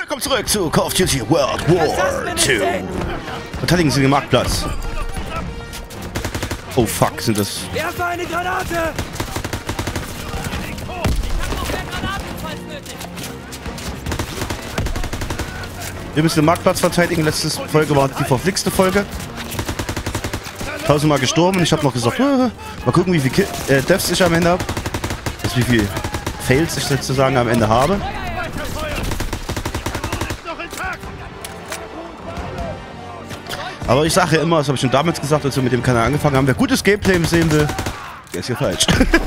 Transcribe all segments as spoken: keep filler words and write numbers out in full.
Willkommen zurück zu Call of Duty World War zwei. Verteidigen Sie den Marktplatz. Oh fuck, sind das... Werfe eine Granate! Wir müssen den Marktplatz verteidigen. Letzte Folge war die verflixte Folge. Tausendmal gestorben und ich habe noch gesagt, äh, mal gucken, wie viel äh, Deaths ich am Ende habe. Also wie viel Fails ich sozusagen am Ende habe. Aber ich sage ja immer, das habe ich schon damals gesagt, als wir mit dem Kanal angefangen haben, wer gutes Gameplay sehen will, der ist hier falsch.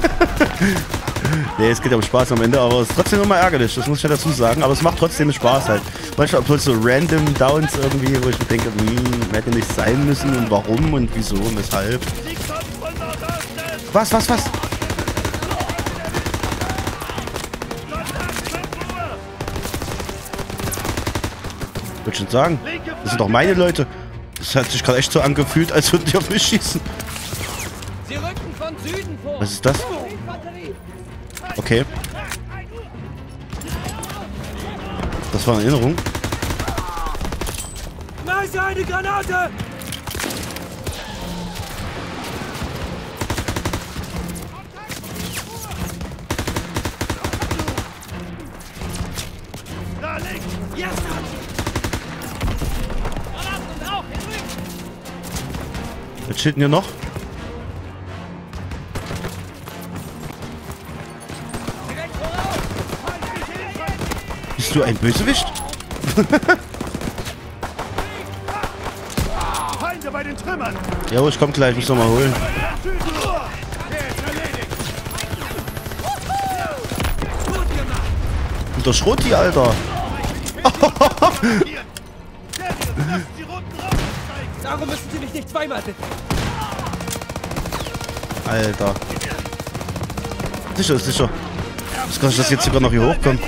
Nee, es geht ja um Spaß am Ende, aber es ist trotzdem immer ärgerlich, das muss ich ja dazu sagen. Aber es macht trotzdem Spaß halt. Manchmal obwohl so random Downs irgendwie, wo ich mir denke, hm, hätte nicht sein müssen und warum und wieso und weshalb. Was, was, was? Ich würde schon sagen, das sind doch meine Leute. Das hat sich gerade echt so angefühlt, als würden die auf mich schießen. Sie rücken von Süden vor. Was ist das? Okay. Das war eine Erinnerung. Nice, eine Granate! Da links! Yes! Was steht denn hier noch? Bist du ein Bösewicht? Feinde bei den Trümmern! Ja, ich komm gleich, muss noch mal holen. Und der Schrott, die Alter. Darum müssen Sie mich nicht zweimal bitten. Alter. Sicher, sicher. Ich kann das jetzt sogar noch hier hochkommen.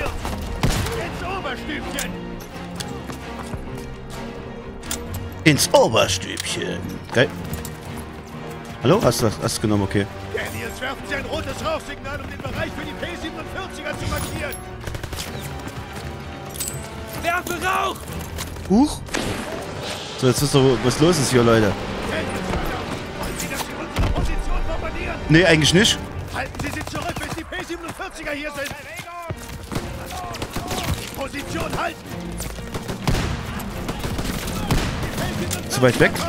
Ins Oberstübchen. Geil. Hallo? Hast du das hast du genommen? Okay. Daniels, werfen Sie ein rotes Rauchsignal, um den Bereich für die P siebenundvierziger zu markieren. Werfe Rauch! Huch. So, jetzt wisst ihr, was los ist hier, Leute. Wollen Sie, dass Sie unsere Position bombardieren? Nee, eigentlich nicht. Halten Sie sie zurück, bis die P siebenundvierziger hier sind. Position halten! Zu weit weg.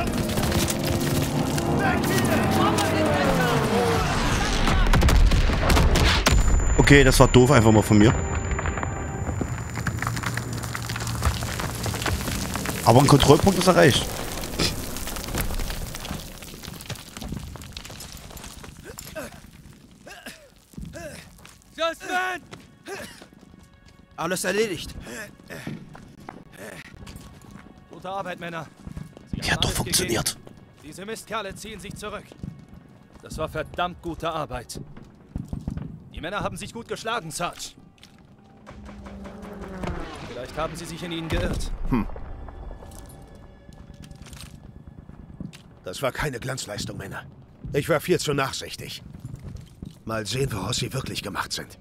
Okay, das war doof einfach mal von mir. Aber ein Kontrollpunkt ist erreicht. Justin! Alles erledigt. Gute Arbeit, Männer. Sie Die haben hat doch alles funktioniert. gegeben. Diese Mistkerle ziehen sich zurück. Das war verdammt gute Arbeit. Die Männer haben sich gut geschlagen, Sarge. Vielleicht haben sie sich in ihnen geirrt. Hm. Das war keine Glanzleistung, Männer. Ich war viel zu nachsichtig. Mal sehen, woraus sie wirklich gemacht sind.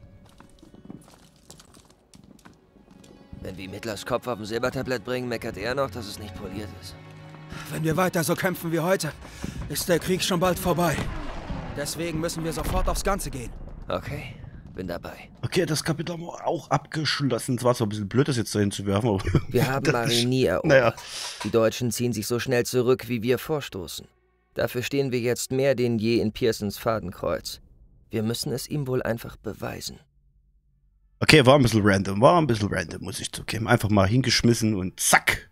Wenn wir Mittlers Kopf auf dem Silbertablett bringen, meckert er noch, dass es nicht poliert ist. Wenn wir weiter so kämpfen wie heute, ist der Krieg schon bald vorbei. Deswegen müssen wir sofort aufs Ganze gehen. Okay, bin dabei. Okay, das Kapitel haben wir auch abgeschlossen. Es war zwar ein bisschen blöd, das jetzt dahin zu werfen, aber... Wir haben Marigny erobert. Naja. Die Deutschen ziehen sich so schnell zurück, wie wir vorstoßen. Dafür stehen wir jetzt mehr denn je in Pearsons Fadenkreuz. Wir müssen es ihm wohl einfach beweisen. Okay, war ein bisschen random. War ein bisschen random, muss ich zugeben. Einfach mal hingeschmissen und zack.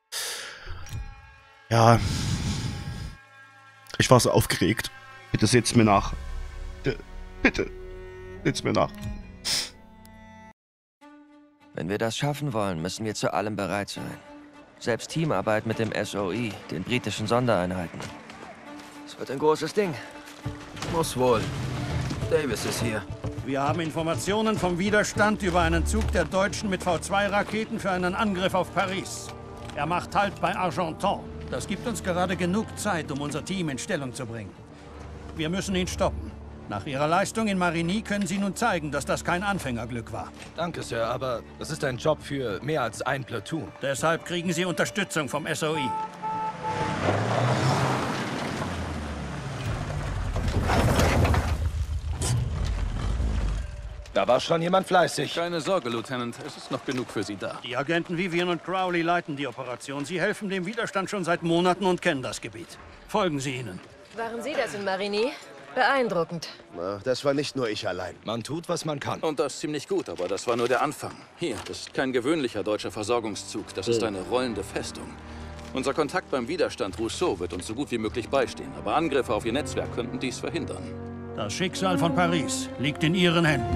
Ja. Ich war so aufgeregt. Bitte seht's mir nach. Bitte. Bitte. Seht's mir nach. Wenn wir das schaffen wollen, müssen wir zu allem bereit sein. Selbst Teamarbeit mit dem S O E, den britischen Sondereinheiten. Es wird ein großes Ding. Muss wohl. Davis ist hier. Wir haben Informationen vom Widerstand über einen Zug der Deutschen mit V zwei Raketen für einen Angriff auf Paris. Er macht Halt bei Argenton. Das gibt uns gerade genug Zeit, um unser Team in Stellung zu bringen. Wir müssen ihn stoppen. Nach Ihrer Leistung in Marigny können Sie nun zeigen, dass das kein Anfängerglück war. Danke, Sir, aber das ist ein Job für mehr als ein Platoon. Deshalb kriegen Sie Unterstützung vom S O I. Da war schon jemand fleißig. Keine Sorge, Lieutenant. Es ist noch genug für Sie da. Die Agenten Vivian und Crowley leiten die Operation. Sie helfen dem Widerstand schon seit Monaten und kennen das Gebiet. Folgen Sie ihnen. Waren Sie das in Marigny? Beeindruckend. Na, das war nicht nur ich allein. Man tut, was man kann. Und das ziemlich gut, aber das war nur der Anfang. Hier, das ist kein gewöhnlicher deutscher Versorgungszug. Das ist eine rollende Festung. Unser Kontakt beim Widerstand Rousseau wird uns so gut wie möglich beistehen. Aber Angriffe auf Ihr Netzwerk könnten dies verhindern. Das Schicksal von Paris liegt in Ihren Händen.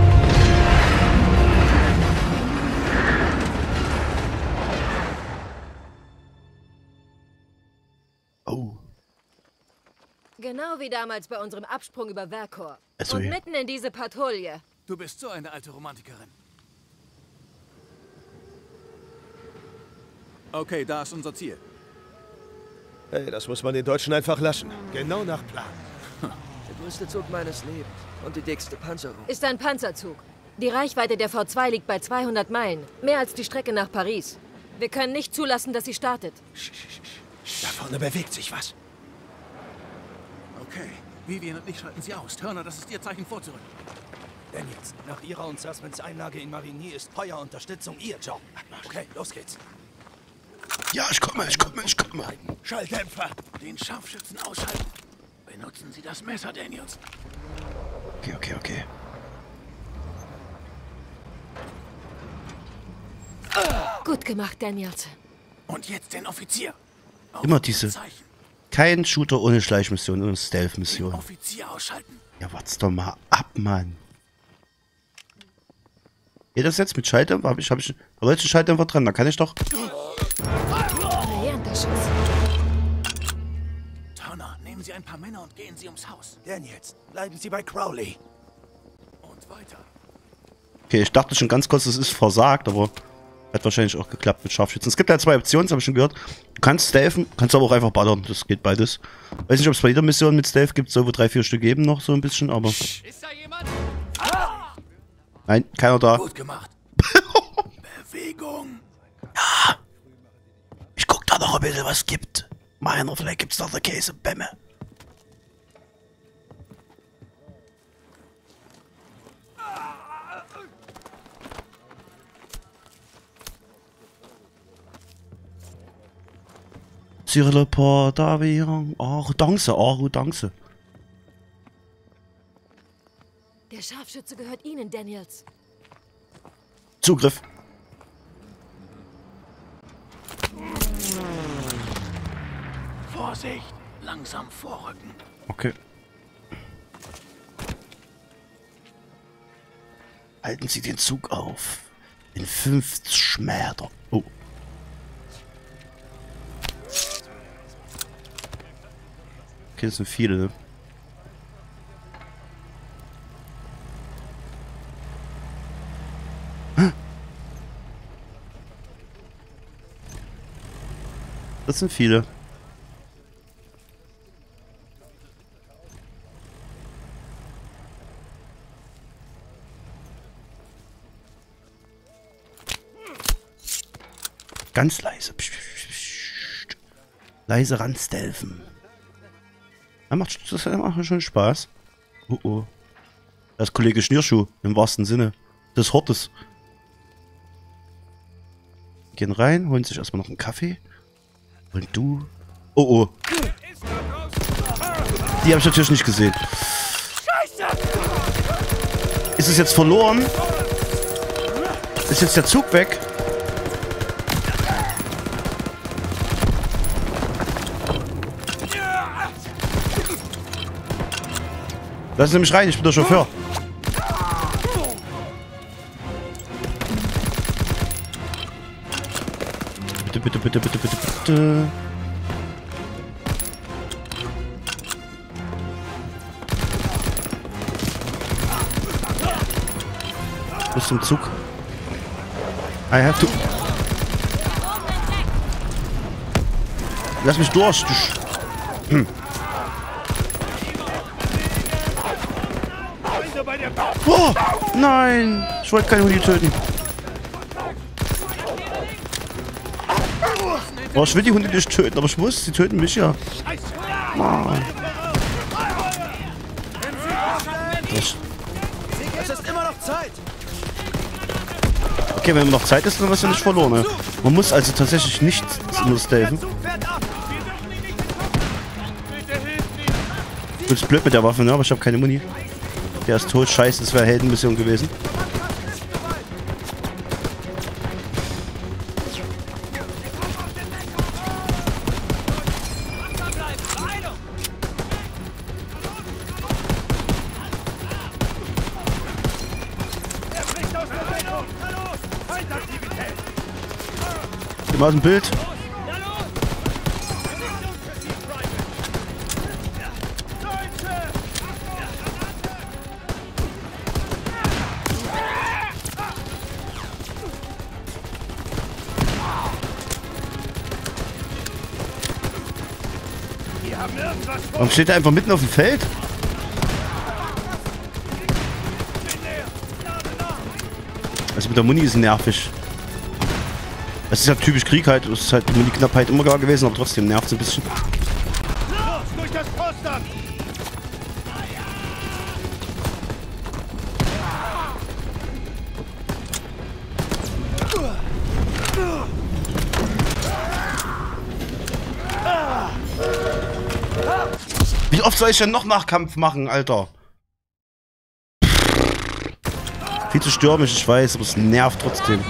Oh. Genau wie damals bei unserem Absprung über Vercors. Also Und ja. mitten in diese Patrouille. Du bist so eine alte Romantikerin. Okay, da ist unser Ziel. Hey, das muss man den Deutschen einfach lassen. Genau nach Plan. Der größte Zug meines Lebens und die dickste Panzerung. Ist ein Panzerzug. Die Reichweite der V zwei liegt bei zweihundert Meilen. Mehr als die Strecke nach Paris. Wir können nicht zulassen, dass sie startet. Da vorne bewegt sich was. Okay, Vivian und ich schalten sie aus. Turner, das ist Ihr Zeichen vorzurücken. Daniels, nach Ihrer und Sussmans Einlage in Marigny ist Feuerunterstützung Ihr Job. Okay, los geht's. Ja, ich komme, ich komme, ich komme. Schalldämpfer, den Scharfschützen ausschalten. Benutzen Sie das Messer, Daniels. Okay, okay, okay. Gut gemacht, Daniels. Und jetzt den Offizier. Auf Immer diese. Zeichen. Kein Shooter ohne Schleichmission und Stealth-Mission. Offizier ausschalten. Ja, wart's doch mal ab, Mann. Geht das jetzt mit Schalldämpfer? Hab ich, hab ich, aber jetzt ein Schalldämpfer dran, da kann ich doch... Brillanter Schuss. Turner, nehmen Sie ein paar Männer und gehen Sie ums Haus. Daniels, bleiben Sie bei Crowley. Und weiter. Okay, ich dachte schon ganz kurz, das ist versagt, aber hat wahrscheinlich auch geklappt mit Scharfschützen. Es gibt ja zwei Optionen, das habe ich schon gehört. Du kannst stealthen, kannst aber auch einfach ballern, das geht beides. Weiß nicht, ob es bei jeder Mission mit Stealth gibt, soll wohl drei, vier Stück geben noch, so ein bisschen, aber... Ist da jemand? Nein, keiner da. Gut gemacht. Bewegung. Ich guck da noch ein bisschen, was gibt. Meiner, vielleicht gibt's noch eine Käsebämme. Sur le port d'avion. Arrogance, Arrogance. Der Scharfschütze gehört Ihnen, Daniels. Zugriff. Vorsicht, langsam vorrücken. Okay. Halten Sie den Zug auf. In fünfzig Meter. Oh. Okay, das sind viele, ne? Das sind viele. Ganz leise. Psst, psst, psst. Leise ranstelfen. Ja, macht, das macht schon Spaß. Oh oh. Das ist Kollege Schnierschuh, im wahrsten Sinne des Hortes. Gehen rein, holen sich erstmal noch einen Kaffee. Und du... Oh oh. Die habe ich natürlich nicht gesehen. Ist es jetzt verloren? Ist jetzt der Zug weg? Lassen Sie mich rein, ich bin der Chauffeur. Bitte, bitte, bitte, bitte, bitte, bitte. Bis zum Zug. I have to... Lass mich durch. Du Sch hm. Oh, nein! Ich wollte keine Huni töten. Oh, ich will die Hunde nicht töten, aber ich muss. Sie töten mich ja. Mann. Das Es ist immer noch Zeit. Okay, wenn noch Zeit ist, dann hast du nicht verloren. Ne? Man muss also tatsächlich nicht nur stealthen. Du bist blöd mit der Waffe, ne? Aber ich habe keine Muni. Der ist tot. Scheiße, das wäre Heldenmission gewesen. Geh mal aus dem Bild. Warum steht er einfach mitten auf dem Feld? Also mit der Muni ist nervig. Es ist ja typisch Krieg halt, es ist halt die Muni-Knappheit immer da gewesen, aber trotzdem nervt es ein bisschen. Los, durch das Postern! Wie oft soll ich denn noch Nachkampf machen, Alter? Viel zu stürmisch, ich weiß, aber es nervt trotzdem.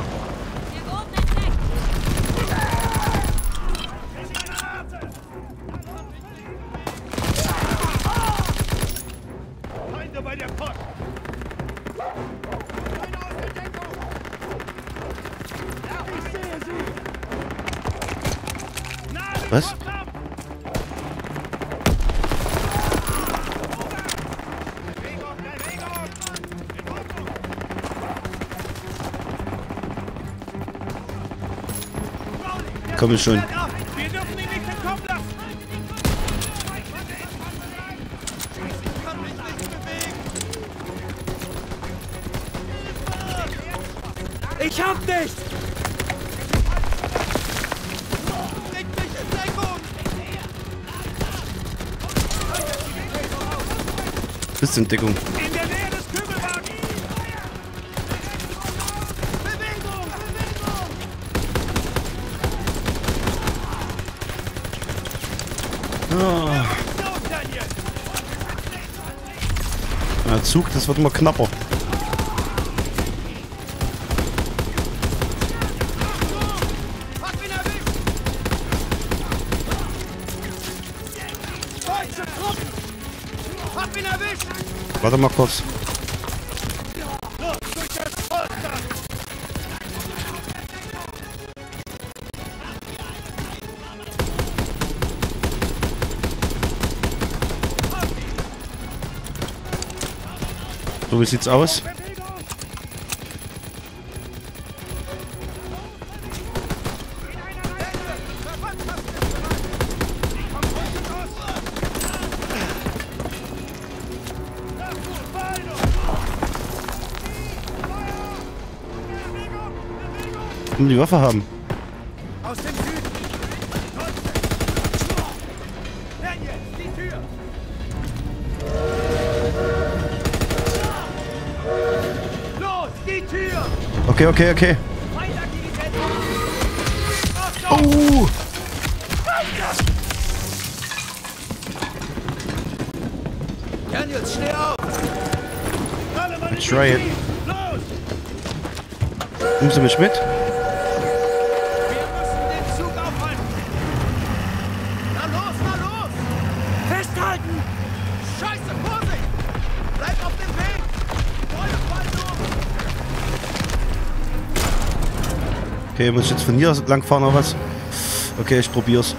Was? Komm schon. Ich hab dich! Bist in Deckung. Oh. Ja, Zug, das wird immer knapper. Warte mal kurz. So, wie sieht's aus? Um die Waffe haben. Aus dem Süden! Die Tür! Los, die Tür! Okay, okay, okay. Oh! Daniel, steh auf! I try it. Nimmst du mich mit? Okay, muss ich jetzt von hier lang fahren oder was? Okay, ich probier's.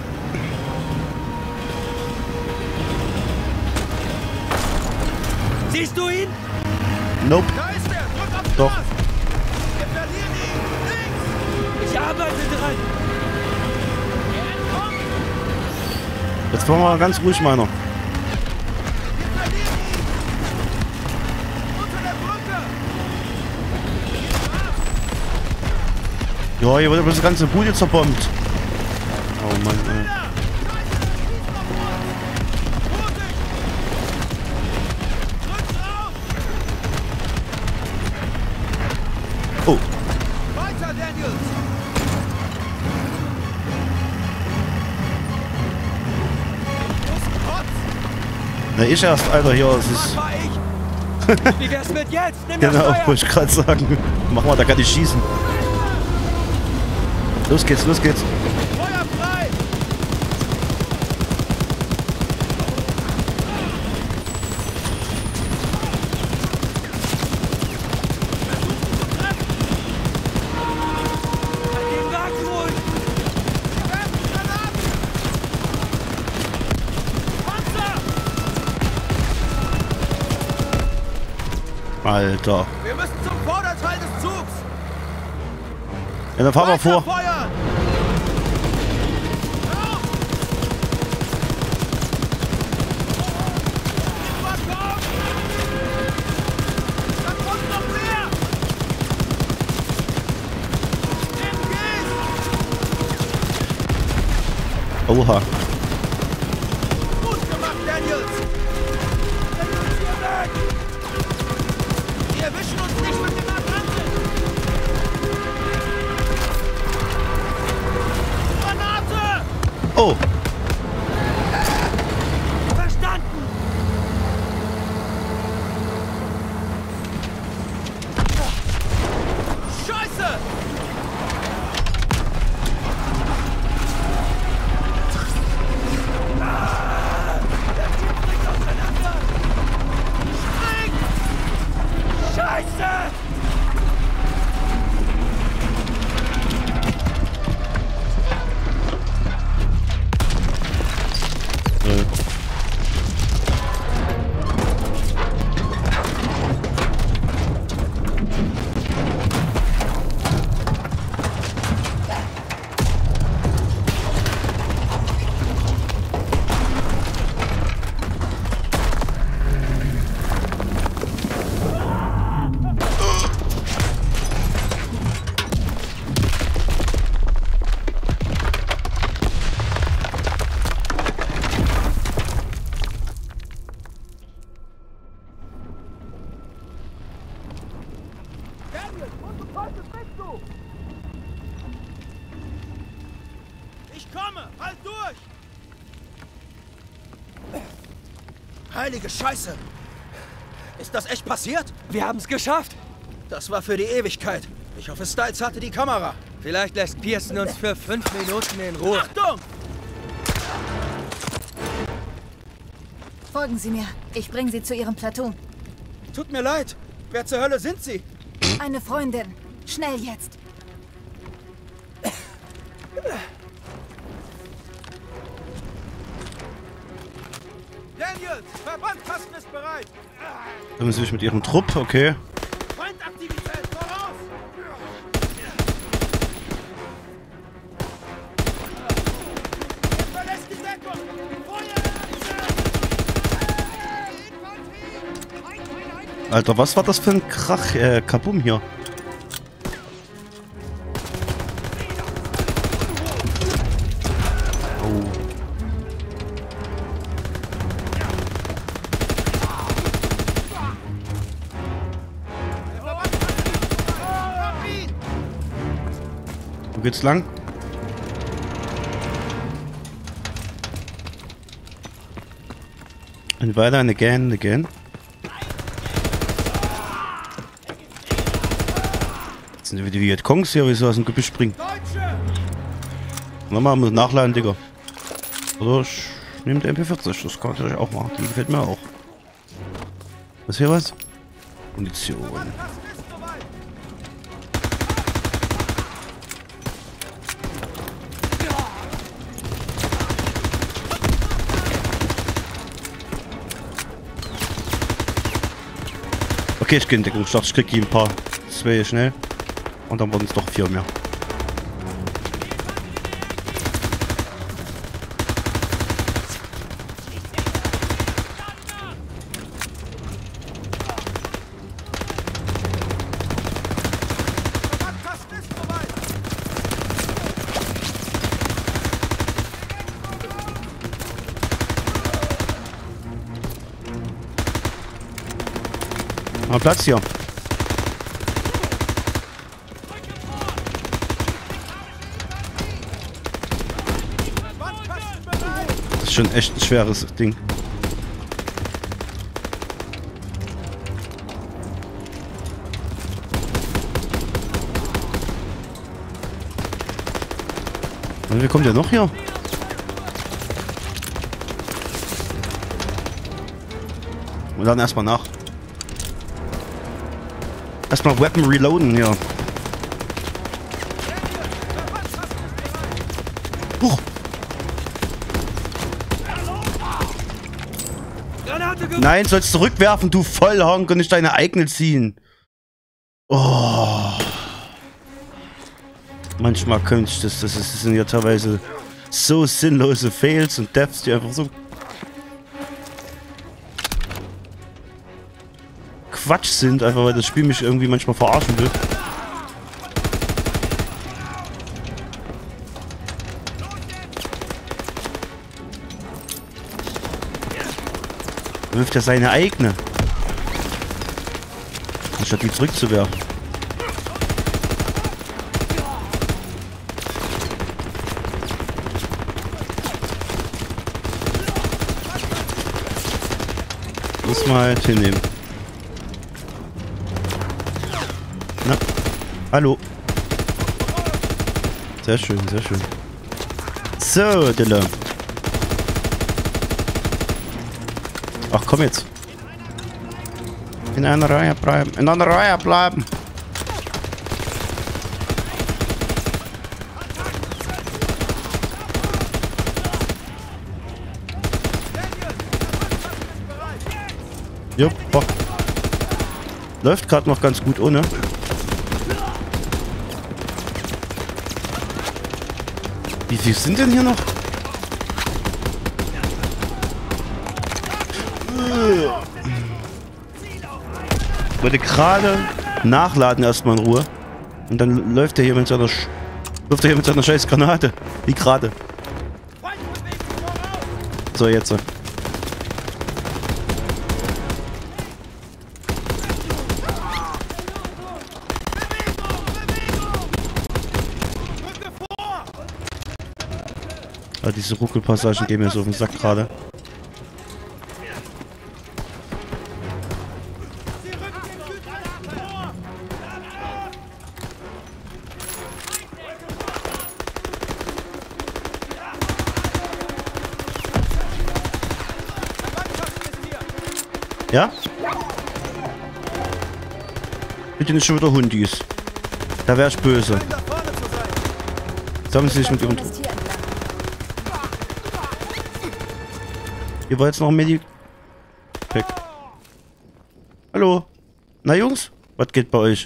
Siehst du ihn? Nope. Da ist er! Drück auf den Doch. Gas! Wir verlieren ihn! Links! Ich arbeite dran! Er entkommt! Jetzt fahren wir mal ganz ruhig, meiner. Wir verlieren ihn! Ja, hier wird aber das ganze Bude zerbombt. Oh Mann, ey. Oh. Weiter, Daniels! Na, ich erst, Alter, hier, es ist... war ich! Wie wär's mit jetzt? Nimm das Genau, Steuer! wollte ich gerade sagen. Mach mal, da kann ich schießen. Los geht's, los geht's. Feuer frei! Den Wagen holen! Wir werfen Granaten! Panzer! Alter. Wir müssen zum Vorderteil des Zugs! Ja, dann fahren wir vor. Feuern! Oha. Gut gemacht, Daniels! Daniels, hier weg! Wir erwischen uns nicht mit dem Atlantik! Granate! Oh. Verstanden! Scheiße! Scheiße! Äh. Daniels, wo zum Teufel bist du? Ich komme! Halt durch! Heilige Scheiße! Ist das echt passiert? Wir haben es geschafft! Das war für die Ewigkeit. Ich hoffe, Stiles hatte die Kamera. Vielleicht lässt Pearson uns für fünf Minuten in Ruhe. Achtung! Folgen Sie mir. Ich bringe Sie zu Ihrem Platoon. Tut mir leid. Wer zur Hölle sind Sie? Eine Freundin. Schnell jetzt. Daniels, Verbandkasten ist bereit. Kommen Sie sich mit Ihrem Trupp, okay. Feindaktivität, voraus! Verlässt die Deckung! Feuer! Alter, was war das für ein Krach, äh, Kabum hier? Oh. Wo geht's lang? Und weiter, and again, and again. Jetzt sind wieder die Vietcongs hier, wie sie aus dem Gebüsch springen. Nochmal, muss nachladen, Digga. Oder ich nehme die M P vierzig, das kann ich natürlich auch machen. Die gefällt mir auch. Was hier was? Munition. Okay, ich gehe in Deckung. Ich dachte, ich krieg hier ein paar. Zwei schnell. Und dann wurden es doch vier mehr. Mal Platz hier. Das ist schon echt ein schweres Ding. Und wie kommt der noch hier? Und dann erstmal nach. Erstmal Weapon reloaden hier. Huch. Nein, sollst zurückwerfen, du Vollhonk, und nicht deine eigene ziehen. Oh. Manchmal könnte ich das, das, ist, das sind ja teilweise so sinnlose Fails und Deaths, die einfach so Quatsch sind, einfach weil das Spiel mich irgendwie manchmal verarschen will. Wirft er seine eigene, anstatt die zurückzuwerfen. Muss mal halt hinnehmen. Na, hallo. Sehr schön, sehr schön. So, Dille. Ach, komm jetzt. In einer Reihe bleiben. In einer Reihe bleiben. Jupp, boah. Läuft gerade noch ganz gut ohne. Wie viel sind denn hier noch? Ich wollte gerade nachladen erstmal in Ruhe. Und dann läuft er hier mit seiner Sch läuft er hier mit seiner scheiß Granate. Wie gerade. So, jetzt. Ah, diese Ruckelpassagen gehen mir so auf den Sack gerade. Ja? Bitte nicht schon wieder Hundis. Da wär ich böse. Sammeln Sie sich mit Ihrem... Ihr wollt jetzt noch ein Medi... Weg. Hallo? Na Jungs? Was geht bei euch?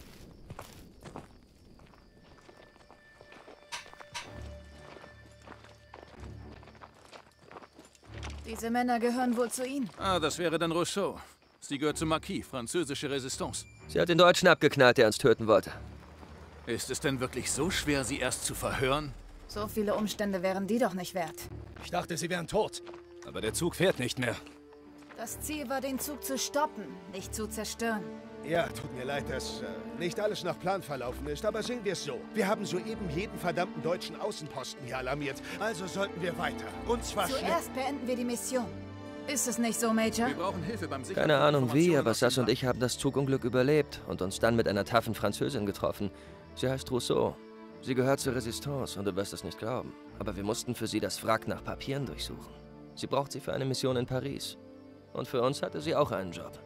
Diese Männer gehören wohl zu Ihnen. Ah, das wäre dann Rousseau. Sie gehört zum Marquis, französische Resistance. Sie hat den Deutschen abgeknallt, der uns töten wollte. Ist es denn wirklich so schwer, sie erst zu verhören? So viele Umstände wären die doch nicht wert. Ich dachte, sie wären tot. Aber der Zug fährt nicht mehr. Das Ziel war, den Zug zu stoppen, nicht zu zerstören. Ja, tut mir leid, dass äh, nicht alles nach Plan verlaufen ist, aber sehen wir es so. Wir haben soeben jeden verdammten deutschen Außenposten hier alarmiert. Also sollten wir weiter. Und zwar schnell. Zuerst beenden wir die Mission. Ist es nicht so, Major? Wir brauchen Hilfe beim Sichern. Keine Ahnung wie, aber Sass und ich haben das Zugunglück überlebt und uns dann mit einer taffen Französin getroffen. Sie heißt Rousseau. Sie gehört zur Resistance und du wirst es nicht glauben. Aber wir mussten für sie das Wrack nach Papieren durchsuchen. Sie braucht sie für eine Mission in Paris. Und für uns hatte sie auch einen Job.